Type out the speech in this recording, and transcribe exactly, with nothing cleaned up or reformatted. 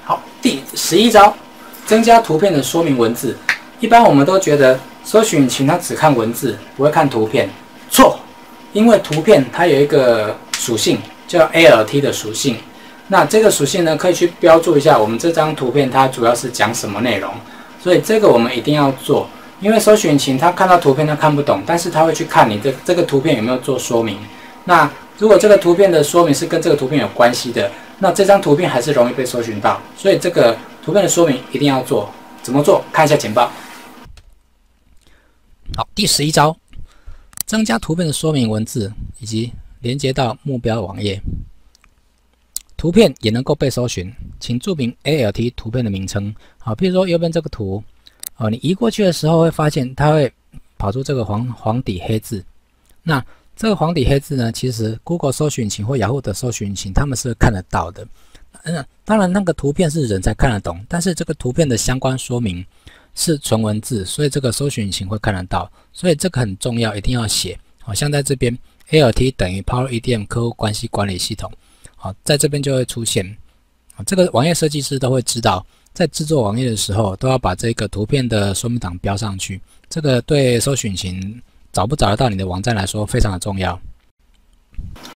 好，第十一招，增加图片的说明文字。一般我们都觉得搜寻引擎它只看文字，不会看图片。错，因为图片它有一个属性叫 A L T 的属性。那这个属性呢，可以去标注一下我们这张图片它主要是讲什么内容。所以这个我们一定要做，因为搜寻引擎它看到图片它看不懂，但是它会去看你这这个图片有没有做说明。那如果这个图片的说明是跟这个图片有关系的，那这张图片还是容易被搜寻到。所以这个图片的说明一定要做。怎么做？看一下简报。好，第十一招，增加图片的说明文字以及连接到目标网页。图片也能够被搜寻，请注明 A L T 图片的名称。好，譬如说右边这个图，哦，你移过去的时候会发现它会跑出这个黄黄底黑字。那这个黄底黑字呢，其实 Google 搜寻引擎或雅虎的搜寻引擎他们是看得到的。嗯，当然那个图片是人才看得懂，但是这个图片的相关说明是纯文字，所以这个搜寻引擎会看得到，所以这个很重要，一定要写。好，像在这边 A L T 等于 Power E D M 客户关系管理系统。好，在这边就会出现，这个网页设计师都会知道，在制作网页的时候都要把这个图片的说明档标上去。这个对搜寻引擎找不找得到你的网站来说非常的重要。